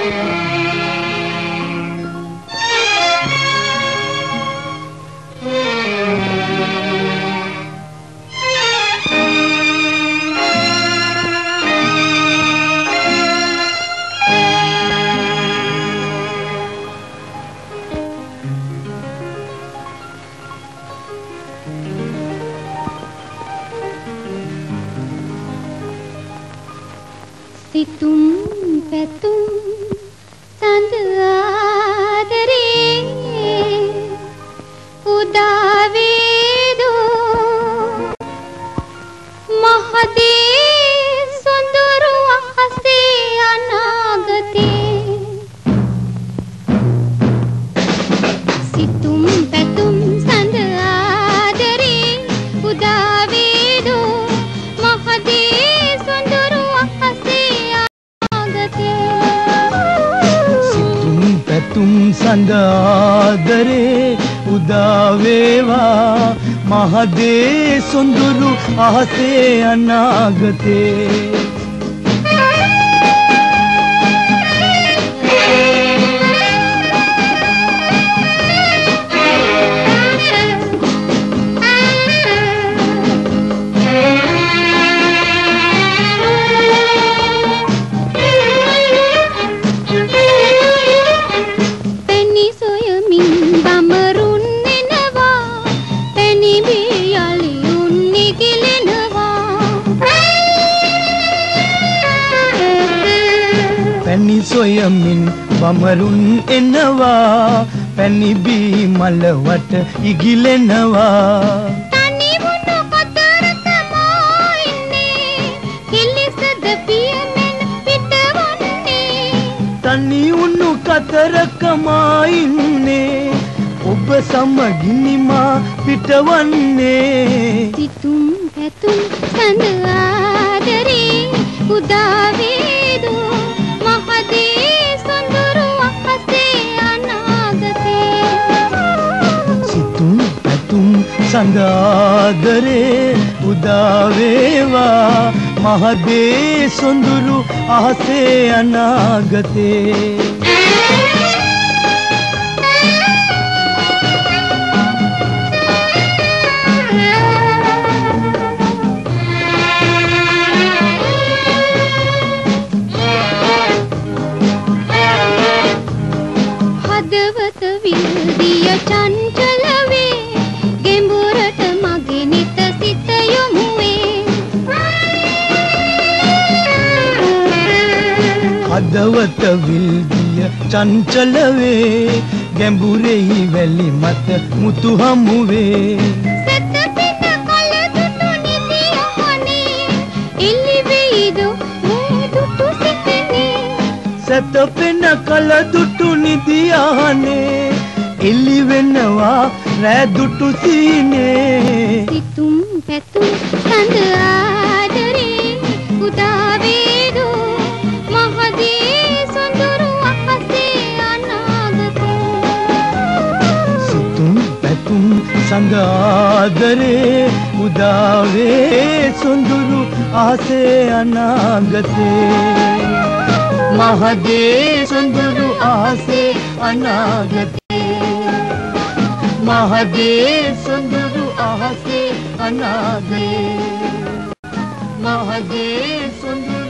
සිතුම් පැතුම් සඳ ආදරේ උදා වේදෝ මහදේ සොඳුරු අහසේ අනාගතේ සිතුම් පැතුම් සඳ ආදරේ උදා වේදෝ මහදේ සොඳුරු අහසේ तुम संग आदरे उदा वेवा महदे सुंदरु आहसे अनागते පැණි සොයමින් බමරුන් එනවා පැණි බී මලවට ඉගිලෙනවා තනි වුණු කතරකමා ඉන්නේ කිලිසද පියමෙන් පිටවන්නේ තනි වුණු කතරකමා ඉන්නේ ඔබ සමගිනිමා පිටවන්නේ සිතුම් පැතුම් සඳ ආදරේ උදා වේදෝ මහදේ සොඳුරු අහසේ අනාගතේ සිතුම් පැතුම් සඳ ආදරේ උදා වේවා මහදේ සොඳුරු අහසේ අනාගතේ හදවත විල්දිය චංචල වේ ගෙඹුරට මගේ නිත සිත යොමු වේ හදවත විල්දිය චංචල වේ ගැඹුරෙහි වැලි මත මුතු හමු වේ සැතපෙන කල දුටු නිදි අහනේ එළි වේද මේ දුටු සිතනේ සැතපෙන කල දුටු නිදි අහනේ එළි වෙනවා රෑ දුටු සීනේ සිතුම් පැතුම් සඳ ආදරේ උදා වේදෝ මහදේ සොඳුරු අහසේ අනාගතේ සිතුම් පැතුම් සඳ ආදරේ උදා වේ සොඳුරු අහසේ අනාගතේ महदे सुंदरु आहसे अनागते महदे सुंदरु आहसे अनागते महदे सुंदरु